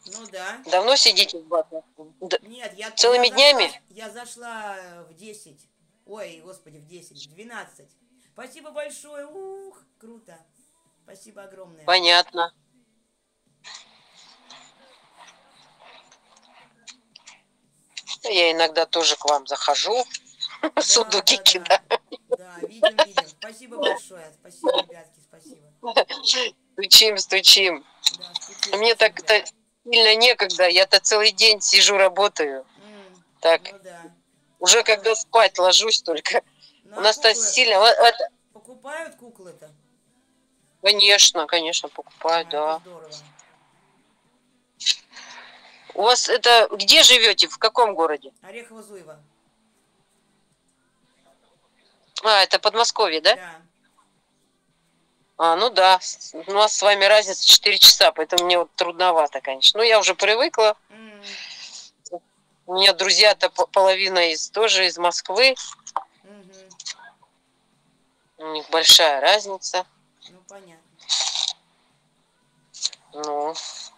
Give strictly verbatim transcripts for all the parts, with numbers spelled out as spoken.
Ну да. Давно сидите в бате? Д- Нет, я, я, Целыми зашла, днями? я зашла в десять. Ой, господи, в десять, в двенадцать. Спасибо большое. Ух, круто. Спасибо огромное. Понятно. Я иногда тоже к вам захожу. Да, Судоки да, да. кидаю. Да, видим, видим. Спасибо большое. Спасибо, ребятки, спасибо. Стучим, стучим. Да, стучи, Мне стучи, ребят. так-то сильно некогда. Я-то целый день сижу, работаю. М, Так, ну да. уже когда спать ложусь только. Ну У а нас-то куклы сильно... вот это- покупают куклы-то? Конечно, конечно, покупают, А, это да. здорово. У вас это... Где живете? В каком городе? Орехово-Зуево. А, это Подмосковье, да? Да. А, ну да. У нас с вами разница четыре часа, поэтому мне вот трудновато, конечно. Ну, я уже привыкла. М, У меня друзья-то по- половина из тоже из Москвы. мгм. У них большая разница. Ну, понятно. Ну,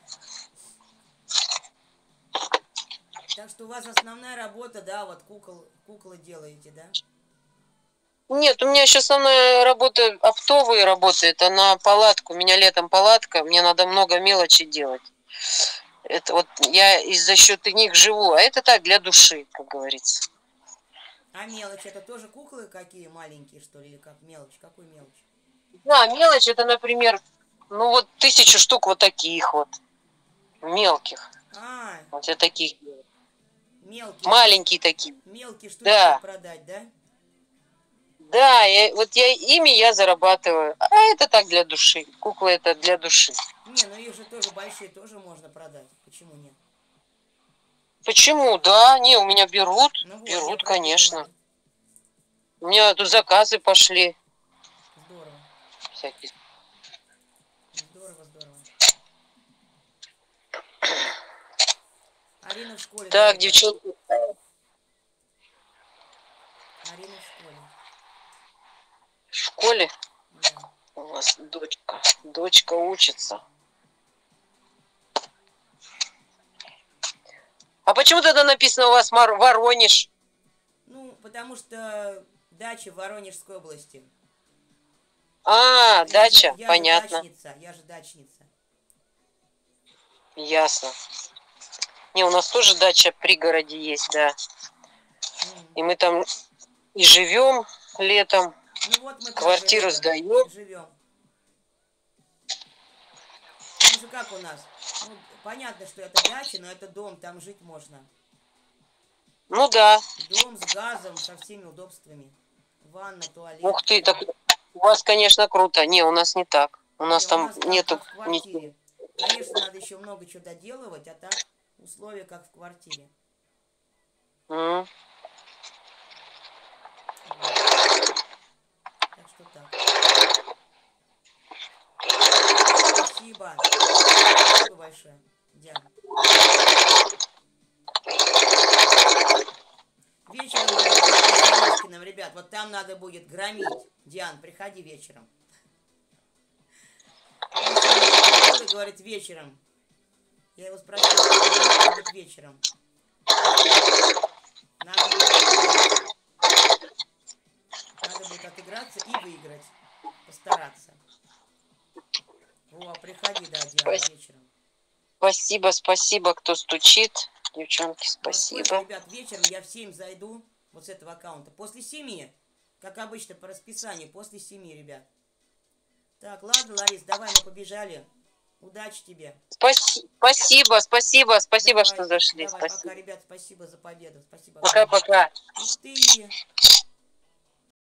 Так что у вас основная работа, да, вот кукол, куклы делаете, да? нет, у меня еще основная работа оптовые работает, а на палатку. У меня летом палатка, мне надо много мелочи делать. Это вот я и за счет них живу, а это так, для души, как говорится. А мелочь, это тоже куклы какие маленькие, что ли, или как мелочь? Какую мелочь? Да, мелочь это, например, ну вот тысячу штук вот таких вот, мелких. А, Вот я таких. мелкие штучки, Маленькие такие. мелкие штучки Да, продать, да? да, я, вот я ими я зарабатываю. А это так для души. Кукла это для души. Не, ну их же тоже большие тоже можно продать. Почему нет? Почему? Да, не, у меня берут, Ну вот, я берут, про это и конечно. говорю. У меня тут заказы пошли Здорово. всякие. Здорово, здорово. Арина в школе, да, Так, ребят? девчонки, Арина в школе. в школе Да. у вас дочка, дочка учится. А почему тогда написано у вас Мар- Воронеж? Ну, потому что дача в Воронежской области. А, Я же, дача, я же понятно, дачница, я же дачница. ясно. Не, у нас тоже дача в пригороде есть, да. М. И мы там и живем летом, Ну вот мы тоже квартиру летом сдаем. живем. Там же как у нас? Ну, понятно, что это дача, но это дом, там жить можно. Ну да. Дом с газом, со всеми удобствами. Ванна, туалет, Ух ты, все. так у вас, конечно, круто. Не, у нас не так. У нас Не, у там нас там нету как в ничего. квартире. Конечно, надо еще много чего доделывать, а так условия как в квартире. М. Вот. Так что так. Спасибо. Спасибо большое, Диана. Вечером будет батл с Нарышкиным, ребят. Вот там надо будет громить. Диан, приходи вечером. Он сегодня заходил и говорит вечером. Я его спросила, когда, он говорит вечером. Так что надо будет отыграться. Надо будет отыграться и выиграть. Постараться. Во, приходи, да, Диана, Спас- вечером. Спасибо, спасибо, кто стучит. Девчонки, Во сколько, спасибо. ребят, вечером я в семь зайду вот с этого аккаунта. После семи, как обычно, по расписанию, после семи, ребят. Так, ладно, Ларис, давай, мы побежали. Удачи тебе. Спаси- Спасибо, спасибо, спасибо, что Давай, зашли. давай, пока, Спасибо. ребят, спасибо за победу. Спасибо огромное. Пока-пока. Ух ты!